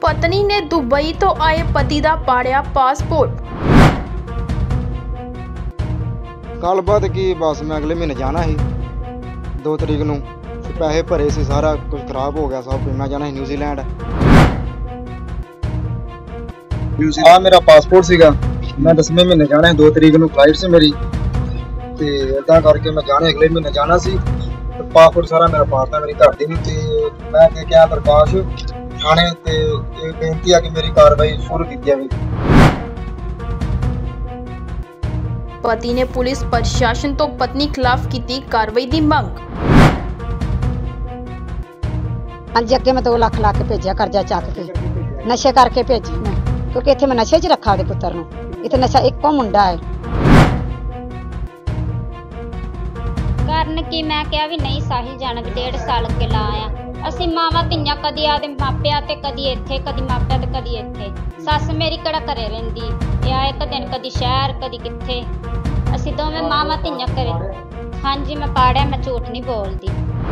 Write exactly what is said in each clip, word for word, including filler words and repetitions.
पत्नी ने दुबई तो आए पति दा पाड़िया पासपोर्ट। गलबात की बस मैं अगले महीने जाना ही दो तरीक नूं पैसे भरे से सारा कुछ खराब हो गया सब। मैं जाना ही न्यूजीलैंड। हाँ मेरा पासपोर्ट सीगा मैं दसवें महीने जाना है दो तरीक नूं फ्लाइट से मेरी ते इदा करके मैं जाने अगले महीने जाना सी। पासपोर्ट सारा मेरा पास है मेरी घर दी ते मैं क्या प्रकाश थाने ते बेनती है कि मेरी कार्रवाई शुरू की जाए। पति ने पुलिस प्रशासन तो पत्नी खिलाफ की कार्रवाई की मंग। हाँ जी अगे मैं दो लाख ला के भेजा कर्जा चक के नशे करके भेजी मैं क्योंकि इतने मैं नशे च रखा अपने पुत्र नूं। इतने नशा एको मुंडा है कारण कि मैं क्या भी नहीं साहिल जाना भी डेढ़ साल के ला आया। ਅਸੀਂ ਮਾਵਾਂ ਧੀਆਂ ਕਦੀ ਆਦੇ ਮਾਪਿਆਂ ਤੇ ਕਦੀ ਇੱਥੇ ਕਦੀ ਮਾਪਿਆਂ ਤੇ ਕਦੀ ਇੱਥੇ। ਸੱਸ ਮੇਰੀ ਕਿਹੜਾ ਘਰੇ ਰਹਿੰਦੀ ਇਹ ਆ ਇੱਕ ਦਿਨ ਕਦੀ ਸ਼ਹਿਰ ਕਦੀ ਕਿੱਥੇ। ਅਸੀਂ ਦੋਵੇਂ ਮਾਵਾਂ ਧੀਆਂ ਘਰੇ। ਹਾਂਜੀ ਮੈਂ ਪਾੜਿਆ ਮੈਂ ਝੂਠ ਨਹੀਂ ਬੋਲਦੀ।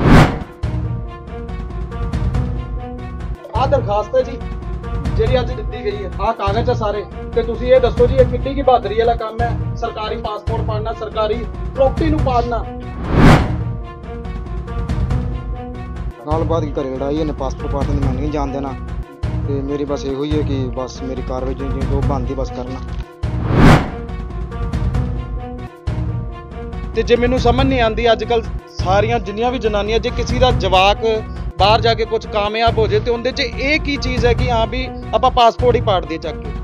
ਆ ਦਰਖਾਸਤ ਹੈ ਜੀ ਜਿਹੜੀ ਅੱਜ ਦਿੱਤੀ ਗਈ ਹੈ। ਆ ਕਾਗਜ਼ ਆ ਸਾਰੇ ਤੇ ਤੁਸੀਂ ਇਹ ਦੱਸੋ ਜੀ ਇਹ ਕਿੰਨੀ ਕੀ ਬਹਾਦਰੀ ਵਾਲਾ ਕੰਮ ਹੈ। ਸਰਕਾਰੀ ਪਾਸਪੋਰਟ ਪਾੜਨਾ ਸਰਕਾਰੀ ਪ੍ਰੋਪਰਟੀ ਨੂੰ ਪਾੜਨਾ। गलबात की घरे लड़ाई है पासपोर्ट पास मैं नहीं जान देना तो मेरी बस यो ही है कि बस मेरी कार्रवाई जो जो बनती बस करना। ਤੇ ਜੇ ਮੈਨੂੰ ਸਮਝ ਨਹੀਂ ਆਂਦੀ ਅੱਜ ਕੱਲ ਸਾਰੀਆਂ ਜਿੰਨੀਆਂ ਵੀ ਜਨਾਨੀਆਂ ਜੇ ਕਿਸੇ ਦਾ ਜਵਾਕ ਬਾਹਰ ਜਾ ਕੇ ਕੁਝ ਕਾਮਯਾਬ ਹੋ ਜੇ ਤੇ ਉਹਦੇ 'ਚ ਇਹ ਕੀ ਚੀਜ਼ ਹੈ ਕਿ ਹਾਂ ਵੀ ਆਪਾਂ ਪਾਸਪੋਰਟ ਹੀ ਪਾੜ ਦੇ ਚੱਕ ਕੇ।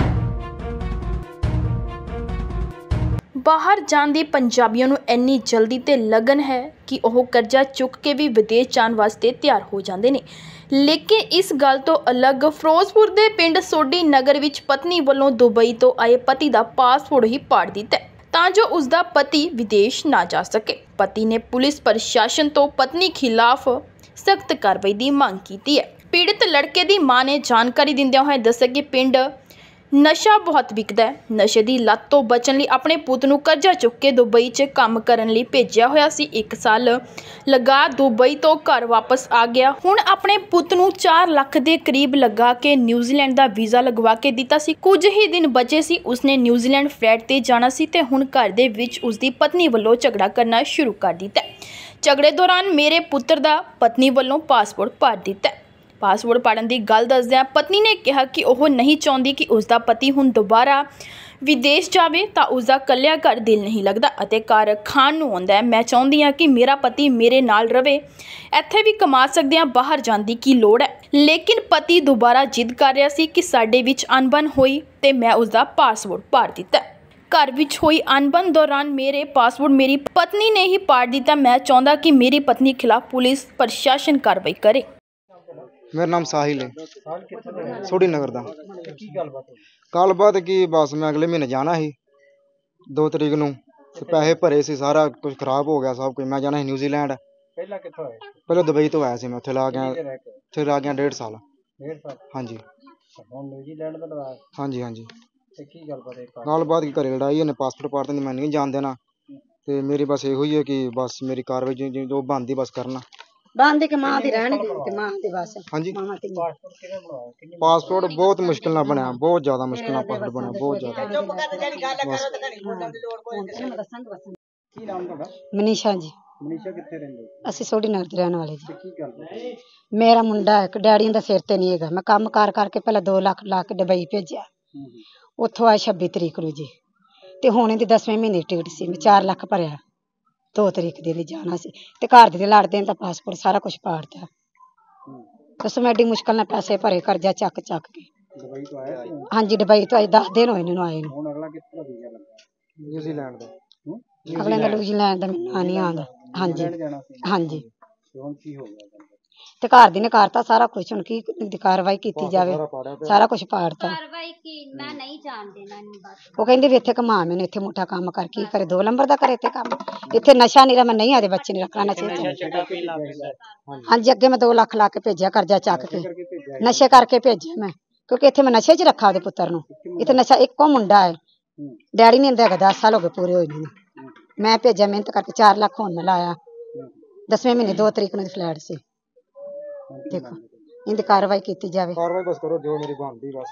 बाहर जाण दी पंजाबियों नूं इन्नी जल्दी ते लगन है कि वह कर्जा चुक के भी विदेश जाण वास्ते तैयार हो जाते हैं। लेकिन इस गल तो अलग फिरोजपुर के पिंड सोडी नगर विच पत्नी वालों दुबई तो आए पति का पासपोर्ट ही पाड़ दिता तां जो उसका पति विदेश ना जा सके। पति ने पुलिस प्रशासन तो पत्नी खिलाफ सख्त कार्रवाई की मांग की है। पीड़ित लड़के की मां ने जानकारी दिंदियां होए दस्सिया कि पिंड नशा बहुत विकदा है। नशे की लत तो बचन लई अपने पुत नूं कर्जा चुक के दुबई च काम करन लई भेजिया होया सी। एक साल लगा दुबई तो घर वापस आ गया। हुण अपने पुत नूं चार लाख के करीब लगा के न्यूजीलैंड दा वीज़ा लगवा के दिता सी। कुछ ही दिन बचे सी उसने न्यूजीलैंड फ्लाइट ते जाना सी ते हुण घर दे विच उसदी पत्नी वल्लों झगड़ा करना शुरू कर दिता। झगड़े दौरान मेरे पुत्र दा पत्नी वल्लों पासपोर्ट पाड़ दिता। पासपोर्ट पाड़न की गल दसदियां पत्नी ने कहा कि वह नहीं चाहती कि उसका पति हुण दोबारा विदेश जावे तां उसका कल्लिया घर दिल नहीं लगता अते घर खाण नूं आउंदा है। मैं चाहती हाँ कि मेरा पति मेरे नाल रवे इत्थे भी कमा सकदे हां बाहर जाण दी की लोड़ है। लेकिन पति दोबारा जिद कर रहा सी कि साडे विच अनबन होई ते मैं उसका पासपोर्ट पाड़ दिता। घर विच होई अनबन दौरान मेरे पासपोर्ट मेरी पत्नी ने ही पाड़ दिता। मैं चाहता कि मेरी पत्नी खिलाफ पुलिस प्रशासन कार्रवाई करे। मेरा नाम साहिल है सोडी नगर दा। गलबात की बस मैं अगले महीने जाना ही दो तरीक नूं पैसे भरे से सारा कुछ खराब हो गया सब कुछ। मैं जाना ही न्यूजीलैंड। पहले दुबई तो आया सी मैं उत्थे ला गया उत्थे ला गया डेढ़ साल। हाँ जी हाँ जी हाँ जी। गलबात की घरे लड़ाई है पासपोर्ट पाड़ते मैं नहीं जान देना तो मेरी बस यो ही है कि बस मेरी कार्रवाई जो जो बनती बस करना। पासपोर्ट बहुत मुश्किल ना बनया बहुत ज्यादा मुश्किल ना पासपोर्ट बनया बहुत ज्यादा। मनीषा जी ਅਸੀਂ ਸੋਡੀ ਨਗਰ ਦੇ ਰਹਿਣ ਵਾਲੇ ਜੀ। ਮੇਰਾ ਮੁੰਡਾ ਇੱਕ ਡੈਡੀ ਦਾ ਸਿਰ ਤੇ ਨਹੀਂ ਹੈਗਾ। ਮੈਂ ਕੰਮ ਕਾਰ ਕਰਕੇ ਪਹਿਲਾਂ ਦੋ ਲੱਖ ਲਾ ਕੇ ਦੁਬਈ ਭੇਜਿਆ। ਉੱਥੋਂ ਆਏ ਛੱਬੀ ਤਰੀਕ ਨੂੰ ਜੀ ਤੇ ਹੁਣ ਇਹਦੀ ਦਸਵੇਂ ਮਹੀਨੇ ਟਿਕਟ ਸੀ। ਮੈਂ ਚਾਰ ਲੱਖ ਭਰਿਆ दो तरीक ਦੇ ਲਈ ਜਾਣਾ ਸੀ ਤੇ ਘਰ ਦੇ ਲੜਦੇ ਤਾਂ ਪਾਸਪੋਰਟ ਸਾਰਾ ਕੁਝ ਪਾੜਤਾ। ਉਸ ਮੈਂ ਐਡੀ ਮੁਸ਼ਕਲ ਨਾਲ ਪੈਸੇ ਭਰੇ ਕਰਜ਼ਾ ਚੱਕ ਚੱਕ ਕੇ ਦੁਬਈ ਤੋਂ ਆਇਆ ਸੀ। ਹਾਂਜੀ ਦੁਬਈ ਤੋਂ ਅੱਜ ਦਸ ਦਿਨ ਹੋਏ ਇਹਨੂੰ ਆਏ ਨੂੰ। ਹੁਣ ਅਗਲਾ ਕਿੱਥੋਂ ਦਾ ਵੀਜ਼ਾ ਲੱਗਾ ਨਿਊਜ਼ੀਲੈਂਡ ਦਾ। ਅਗਲੇ ਦਾ ਨਿਊਜ਼ੀਲੈਂਡ ਦਾ ਮੈਨੂੰ ਨਹੀਂ ਆਉਂਦਾ। ਹਾਂਜੀ ਹਾਂਜੀ ਹੁਣ ਕੀ ਹੋ ਗਿਆ ਤੇ ਘਰ ਦੀ ਨੇ ਕਰਤਾ ਸਾਰਾ ਕੁਝ। ਹੁਣ ਕੀ ਕਾਰਵਾਈ ਕੀਤੀ ਜਾਵੇ ਸਾਰਾ ਕੁਝ ਪਾੜਤਾ। ਕਾਰਵਾਈ ਕੀ ਮੈਂ ਨਹੀਂ ਜਾਣ ਦੇਣਾ ਇਹਨੂੰ ਬਸ। ਉਹ ਕਹਿੰਦੇ ਵੀ ਇੱਥੇ ਕਮਾ ਮੈਨੂੰ ਇੱਥੇ ਮੋਟਾ ਕੰਮ ਕਰ ਕੀ ਕਰੇ ਦੋ ਨੰਬਰ ਦਾ ਕਰੇ ਇੱਥੇ ਕੰਮ। ਇੱਥੇ ਨਸ਼ਾ ਨਹੀਂ ਮੈਂ ਨਹੀਂ ਆਦੇ ਬੱਚੇ ਨੇ ਰੱਖਣਾ ਨਸ਼ੇ ਚ। ਹਾਂਜੀ ਅੱਗੇ ਮੈਂ ਦੋ ਲੱਖ ਲਾ ਕੇ ਭੇਜਿਆ ਕਰਜ਼ਾ ਚੱਕ ਕੇ ਨਸ਼ੇ ਕਰਕੇ ਭੇਜਿਆ ਮੈਂ ਕਿਉਂਕਿ ਇੱਥੇ ਮੈਂ ਨਸ਼ੇ ਚ ਰੱਖਾ ਉਹਦੇ ਪੁੱਤਰ ਨੂੰ। ਇੱਥੇ ਨਸ਼ਾ ਇੱਕੋ ਮੁੰਡਾ ਹੈ ਡੈਡੀ ਨਹੀਂ ਹੁੰਦਾ ਦਸ ਸਾਲ ਹੋ ਗਏ ਪੂਰੇ ਹੋਏ ਨੂੰ। ਮੈਂ ਭੇਜਿਆ ਮਿਹਨਤ ਕਰਕੇ ਚਾਰ ਲੱਖ ਹੁਣ ਮੈਂ ਲਾਇਆ। दसवें महीने दो तरीक में फ्लैट से देखो ਇਹਦੀ ਕਾਰਵਾਈ ਕੀਤੀ ਜਾਵੇ। ਕਾਰਵਾਈ ਬਸ ਕਰੋ ਜੋ ਮੇਰੀ ਬਣਦੀ ਬਸ।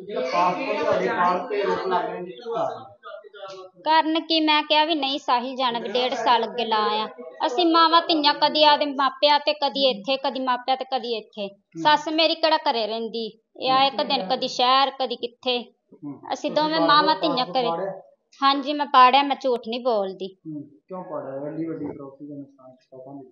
ਕਾਰਨ ਕੀ ਮੈਂ ਕਿਹਾ ਵੀ ਨਹੀਂ ਸਾਹਿਲ ਜਾਣਾ ਵੀ ਡੇਢ ਸਾਲ ਅੱਗੇ ਲਾ ਆ। ਅਸੀਂ ਮਾਵਾਂ ਧੀਆਂ ਕਦੀ ਆਦੇ ਮਾਪਿਆਂ ਤੇ ਕਦੀ ਇੱਥੇ ਕਦੀ ਮਾਪਿਆਂ ਤੇ ਕਦੀ ਇੱਥੇ। ਸੱਸ ਮੇਰੀ ਕਿਹੜਾ ਘਰੇ ਰਹਿੰਦੀ, ਇਹ ਆ ਇੱਕ ਦਿਨ ਕਦੀ ਸ਼ਹਿਰ ਕਦੀ ਕਿੱਥੇ। ਅਸੀਂ ਦੋਵੇਂ ਮਾਵਾਂ ਧੀਆਂ ਘਰੇ। ਹਾਂਜੀ ਮੈਂ ਪਾੜਿਆ, ਮੈਂ ਝੂਠ ਨਹੀਂ ਬੋਲਦੀ। ਕਿਉਂ ਪਾੜਿਆ? ਐਡੀ ਵੱਡੀ ਪ੍ਰੋਪਰਟੀ ਦਾ ਨੁਕਸਾਨ ਪਤਾ ਨਹੀਂ।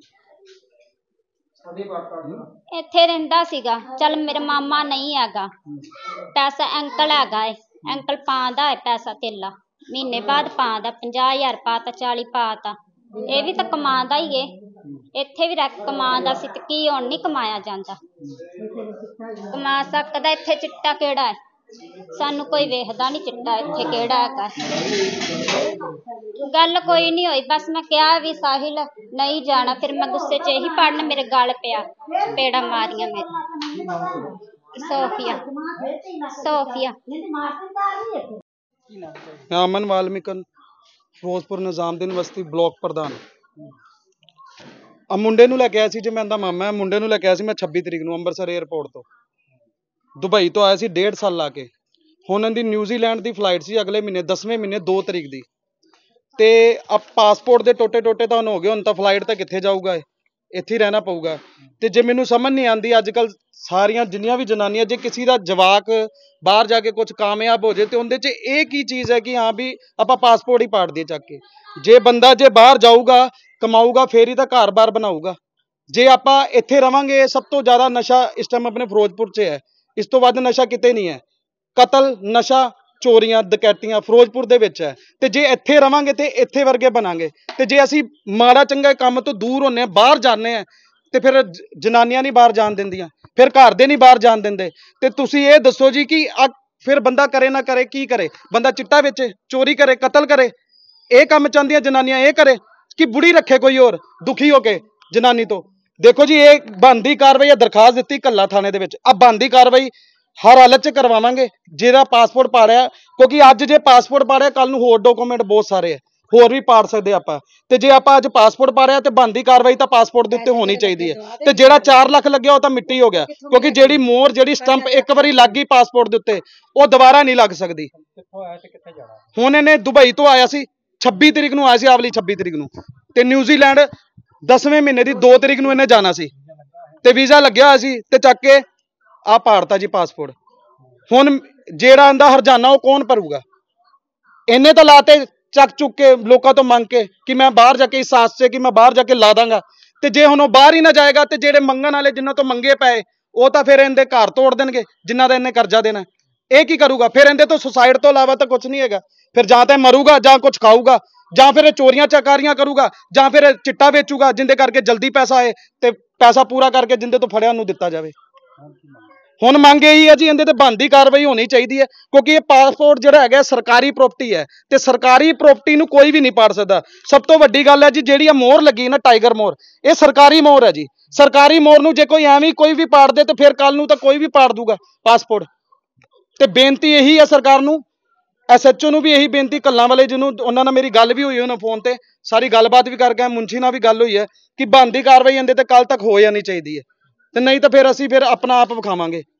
ਇੱਥੇ ਰਹਿੰਦਾ ਸੀਗਾ, ਚੱਲ ਮੇਰਾ ਮਾਮਾ ਨਹੀਂ ਹੈਗਾ, ਪੈਸਾ ਅੰਕਲ ਹੈਗਾ ਏ, ਅੰਕਲ ਪਾਉਂਦਾ ਹੈ ਪੈਸਾ ਧੇਲਾ, ਮਹੀਨੇ ਬਾਅਦ ਪਾਉਂਦਾ, ਪੰਜਾਹ ਹਜ਼ਾਰ ਪਾਤਾ, ਚਾਲੀ ਪਾਤਾ। ਇਹ ਵੀ ਤਾਂ ਕਮਾਉਂਦਾ ਹੀ ਏ, ਇੱਥੇ ਵੀ ਰੱਖ ਕਮਾਉਂਦਾ ਸੀ ਤੇ ਕੀ ਹੁਣ ਨਹੀਂ ਕਮਾਇਆ ਜਾਂਦਾ? ਕਮਾ ਸਕਦਾ। ਇੱਥੇ ਚਿੱਟਾ ਕਿਹੜਾ ਹੈ? ਸਾਨੂੰ ਕੋਈ ਵੇਖਦਾ ਨਹੀਂ ਚਿੱਟਾ ਇੱਥੇ ਕਿਹੜਾ ਹੈਗਾ। ਗੱਲ ਕੋਈ ਨਹੀਂ ਹੋਈ, ਬਸ ਮੈਂ ਕਿਹਾ ਵੀ ਸਾਹਿਲ ਨਹੀਂ ਜਾਣਾ, ਫਿਰ ਮੈਂ ਗੁੱਸੇ 'ਚ ਇਹੀ ਪੜਨ ਮੇਰੇ ਗਲ ਪਿਆ, ਪੇੜਾ ਮਾਰੀਆਂ ਮੇਰੇ। ਸੋਫੀਆ ਸੋਫੀਆ ਅਮਨ ਵਾਲਮੀਕਨ, ਫਿਰੋਜ਼ਪੁਰ ਨਿਜ਼ਾਮਦੀਨ ਬਸਤੀ ਬਲਾਕ ਪ੍ਰਧਾਨ। ਆ ਮੁੰਡੇ ਨੂੰ ਲੈ ਕੇ ਆਇਆ ਸੀ ਜੀ, ਮੈਂ ਇਹਦਾ ਮਾਮਾ। ਮੁੰਡੇ ਨੂੰ ਲੈ ਕੇ ਆਇਆ ਸੀ ਮੈਂ ਛੱਬੀ ਤਰੀਕ ਨੂੰ ਅੰਮ੍ਰਿਤਸਰ ਏਅਰਪੋਰਟ ਤੋਂ। ਦੁਬਈ ਤੋਂ ਆਇਆ ਸੀ ਡੇਢ ਸਾਲ ਲਾ ਕੇ। ਹੁਣ ਇਹਦੀ ਨਿਊਜ਼ੀਲੈਂਡ ਦੀ ਫਲਾਈਟ ਸੀ ਅਗਲੇ ਮਹੀਨੇ ਦਸਵੇਂ ਮਹੀਨੇ ਦੋ ਤਰੀਕ ਦੀ। ਤੇ ਆ ਪਾਸਪੋਰਟ ਦੇ ਟੋਟੇ ਟੋਟੇ ਤਾਂ ਹੁਣ ਹੋ ਗਏ, ਹੁਣ ਤਾਂ ਫਲਾਈਟ ਤਾਂ ਕਿੱਥੇ ਜਾਊਗਾ, ਇੱਥੇ ਹੀ ਰਹਿਣਾ ਪਊਗਾ। ਤੇ ਜੇ ਮੈਨੂੰ ਸਮਝ ਨਹੀਂ ਆਉਂਦੀ ਅੱਜ ਕੱਲ੍ਹ ਸਾਰੀਆਂ ਜਿੰਨੀਆਂ ਵੀ ਜਨਾਨੀਆਂ, ਜੇ ਕਿਸੇ ਦਾ ਜਵਾਕ ਬਾਹਰ ਜਾ ਕੇ ਕੁਝ ਕਾਮਯਾਬ ਹੋ ਜਾਏ ਤੇ ਉਹਦੇ 'ਚ ਇਹ ਕੀ ਚੀਜ਼ ਹੈ ਕਿ ਹਾਂ ਵੀ ਆਪਾਂ ਪਾਸਪੋਰਟ ਹੀ ਪਾੜ ਦਈਏ ਚੱਕ ਕੇ। ਜੇ ਬੰਦਾ ਜੇ ਬਾਹਰ ਜਾਊਗਾ ਕਮਾਊਗਾ ਫੇਰ ਹੀ ਤਾਂ ਘਰ-ਬਾਰ ਬਣਾਊਗਾ। ਜੇ ਆਪਾਂ ਇੱਥੇ ਰਵਾਂਗੇ, ਸਭ ਤੋਂ ਜ਼ਿਆਦਾ ਨਸ਼ਾ ਇਸ ਟਾਈਮ ਆਪਣੇ ਫਿਰੋਜ਼ਪੁਰ 'ਚ ਹੈ, ਇਸ ਤੋਂ ਵੱਧ ਨਸ਼ਾ ਕਿਤੇ ਨਹੀਂ ਹੈ। ਕਤਲ, ਨਸ਼ਾ, ਚੋਰੀਆਂ, ਡਕੈਤੀਆਂ ਫਿਰੋਜ਼ਪੁਰ ਦੇ ਵਿੱਚ ਹੈ। ਤੇ ਜੇ ਇੱਥੇ ਰਵਾਂਗੇ ਤੇ ਇੱਥੇ ਵਰਗੇ ਬਣਾਂਗੇ। ਤੇ ਜੇ ਅਸੀਂ ਮਾੜਾ ਚੰਗਾ ਕੰਮ ਤੋਂ ਦੂਰ ਹੁੰਨੇ ਹਾਂ, ਬਾਹਰ ਜਾਂਦੇ ਹਾਂ, ਤੇ ਫਿਰ ਜਨਾਨੀਆਂ ਨਹੀਂ ਬਾਹਰ ਜਾਣ ਦਿੰਦੀਆਂ, ਫਿਰ ਘਰ ਦੇ ਨਹੀਂ ਬਾਹਰ ਜਾਣ ਦਿੰਦੇ। ਤੇ ਤੁਸੀਂ ਇਹ ਦੱਸੋ ਜੀ ਕਿ ਆ ਫਿਰ ਬੰਦਾ ਕਰੇ ਨਾ ਕਰੇ, ਕੀ ਕਰੇ? ਬੰਦਾ ਚਿੱਟਾ ਵੇਚੇ, ਚੋਰੀ ਕਰੇ, ਕਤਲ ਕਰੇ, ਇਹ ਕੰਮ ਚਾਹੁੰਦੀਆਂ ਜਨਾਨੀਆਂ, ਇਹ ਕਰੇ ਕਿ ਬੁੜੀ ਰੱਖੇ ਕੋਈ ਹੋਰ ਦੁਖੀ ਹੋ ਕੇ ਜਨਾਨੀ ਤੋਂ? ਦੇਖੋ ਜੀ, ਇਹ ਬਣਦੀ ਕਾਰਵਾਈ, ਦਰਖਾਸਤ ਦਿੱਤੀ ਕੱਲਾ ਥਾਣੇ ਦੇ ਵਿੱਚ। ਆ ਬਣਦੀ ਕਾਰਵਾਈ ਹਰ ਹਾਲਤ 'ਚ ਕਰਵਾਵਾਂਗੇ ਜਿਹਦਾ ਪਾਸਪੋਰਟ ਪਾੜਿਆ, ਕਿਉਂਕਿ ਅੱਜ ਜੇ ਪਾਸਪੋਰਟ ਪਾੜਿਆ ਕੱਲ ਨੂੰ ਹੋਰ ਡਾਕੂਮੈਂਟ ਬਹੁਤ ਸਾਰੇ ਹੈ, ਹੋਰ ਵੀ ਪਾੜ ਸਕਦੇ ਆਪਾਂ। ਤੇ ਜੇ ਆਪਾਂ ਅੱਜ ਪਾਸਪੋਰਟ ਪਾੜਿਆ ਤੇ ਬਣਦੀ ਕਾਰਵਾਈ ਤਾਂ ਪਾਸਪੋਰਟ ਦੇ ਉੱਤੇ ਹੋਣੀ ਚਾਹੀਦੀ ਹੈ। ਤੇ ਜਿਹੜਾ ਚਾਰ ਲੱਖ ਲੱਗਿਆ ਉਹ ਤਾਂ ਮਿੱਟੀ ਹੋ ਗਿਆ, ਕਿਉਂਕਿ ਜਿਹੜੀ ਮੋਹਰ ਜਿਹੜੀ ਸਟੰਪ ਇੱਕ ਵਾਰੀ ਲੱਗ ਗਈ ਪਾਸਪੋਰਟ ਦੇ ਉੱਤੇ ਉਹ ਦੁਬਾਰਾ ਨਹੀਂ ਲੱਗ ਸਕਦੀ। ਹੁਣ ਇਹਨੇ ਦੁਬਈ ਤੋਂ ਆਇਆ ਸੀ, ਛੱਬੀ ਤਰੀਕ ਨੂੰ ਆਇਆ ਸੀ, ਆਵਲੀ ਛੱਬੀ ਤਰੀਕ ਨੂੰ। ਤੇ ਨਿਊਜ਼ੀਲੈਂਡ ਦਸਵੇਂ ਮਹੀਨੇ ਦੀ ਦੋ ਤਰੀਕ ਨੂੰ ਇਹਨੇ ਜਾਣਾ ਸੀ ਤੇ ਵੀਜ਼ਾ ਲੱਗਿਆ ਹੋਇਆ ਸੀ ਤੇ ਚੱਕ ਕੇ ਆ ਪਾੜਤਾ ਜੀ ਪਾਸਪੋਰਟ। ਹੁਣ ਜਿਹੜਾ ਇਹਦਾ ਹਰਜਾਨਾ ਉਹ ਕੌਣ ਭਰੂਗਾ? ਇਹਨੇ ਤਾਂ ਲਾਤੇ ਚੱਕ ਚੁੱਕ ਕੇ ਲੋਕਾਂ ਤੋਂ ਮੰਗ ਕੇ ਕਿ ਮੈਂ ਬਾਹਰ ਜਾ ਕੇ ਇਸ ਆਸ 'ਚ ਕਿ ਮੈਂ ਬਾਹਰ ਜਾ ਕੇ ਲਾ ਦਾਂਗਾ। ਤੇ ਜੇ ਹੁਣ ਉਹ ਬਾਹਰ ਹੀ ਨਾ ਜਾਏਗਾ ਤੇ ਜਿਹੜੇ ਮੰਗਣ ਵਾਲੇ ਜਿਨ੍ਹਾਂ ਤੋਂ ਮੰਗੇ ਪਏ ਉਹ ਤਾਂ ਫਿਰ ਇਹਦੇ ਘਰ ਤੋੜ ਦੇਣਗੇ, ਜਿਨ੍ਹਾਂ ਦਾ ਇਹਨੇ ਕਰਜ਼ਾ ਦੇਣਾ। ਇਹ ਕੀ ਕਰੂਗਾ ਫਿਰ? ਇਹਦੇ ਤੋਂ ਸੁਸਾਈਡ ਤੋਂ ਇਲਾਵਾ ਤਾਂ ਕੁਝ ਨਹੀਂ ਹੈਗਾ। ਫਿਰ ਜਾਂ ਤਾਂ ਮਰੂਗਾ ਜਾਂ ਕੁਝ ਖਾਊਗਾ, ਜਾਂ ਫਿਰ ਚੋਰੀਆਂ ਚਕਾਰੀਆਂ ਕਰੂਗਾ, ਜਾਂ ਫਿਰ ਚਿੱਟਾ ਵੇਚੂਗਾ ਜਿੰਦੇ ਕਰਕੇ ਜਲਦੀ ਪੈਸਾ ਆਏ ਤੇ ਪੈਸਾ ਪੂਰਾ ਕਰਕੇ ਜਿੰਦੇ ਤੋਂ ਫੜਿਆ ਉਹਨੂੰ ਦਿੱਤਾ ਜਾਵੇ। ਹੁਣ ਮੰਗ ਇਹੀ ਹੈ ਜੀ, ਇਹਦੇ ਤੇ ਬਣਦੀ ਕਾਰਵਾਈ ਹੋਣੀ ਚਾਹੀਦੀ ਹੈ, ਕਿਉਂਕਿ ਇਹ ਪਾਸਪੋਰਟ ਜਿਹੜਾ ਹੈਗਾ ਸਰਕਾਰੀ ਪ੍ਰਾਪਰਟੀ ਹੈ ਤੇ ਸਰਕਾਰੀ ਪ੍ਰਾਪਰਟੀ ਨੂੰ ਕੋਈ ਵੀ ਨਹੀਂ ਪਾੜ ਸਕਦਾ। ਸਭ ਤੋਂ ਵੱਡੀ ਗੱਲ ਹੈ ਜੀ, ਜਿਹੜੀ ਆ ਮੋਹਰ ਲੱਗੀ ਨਾ ਟਾਈਗਰ ਮੋਹਰ, ਇਹ ਸਰਕਾਰੀ ਮੋਹਰ ਹੈ ਜੀ। ਸਰਕਾਰੀ ਮੋਹਰ ਨੂੰ ਜੇ ਕੋਈ ਐਵੇਂ ਕੋਈ ਵੀ ਪਾੜ ਦੇ ਤੇ ਫਿਰ ਕੱਲ ਨੂੰ ਤਾਂ ਕੋਈ ਵੀ ਪਾੜ ਦੂਗਾ ਪਾਸਪੋਰਟ। ਤੇ ਬੇਨਤੀ ਇਹੀ ਹੈ ਸਰਕਾਰ ਨੂੰ, ਐਸ ਐਚ ਓ ਨੂੰ ਵੀ ਇਹੀ ਬੇਨਤੀ, ਕੱਲਾਂ ਵਾਲੇ ਜਿਹਨੂੰ ਉਹਨਾਂ ਨਾਲ ਮੇਰੀ ਗੱਲ ਵੀ ਹੋਈ ਉਹਨਾਂ ਫੋਨ ਤੇ, ਸਾਰੀ ਗੱਲਬਾਤ ਵੀ ਕਰਕੇ ਮੁੰਸ਼ੀ ਨਾਲ ਵੀ ਗੱਲ ਹੋਈ ਹੈ ਕਿ ਬਣਦੀ ਕਾਰਵਾਈ ਇਹਦੇ ਤੇ ਕੱਲ ਤੱਕ ਹੋ ਜਾਣੀ ਚਾਹੀਦੀ ਹੈ। ਤੇ ਨਹੀਂ ਤਾਂ ਫਿਰ ਅਸੀਂ ਫਿਰ ਆਪਣਾ ਆਪ ਵਿਖਾਵਾਂਗੇ।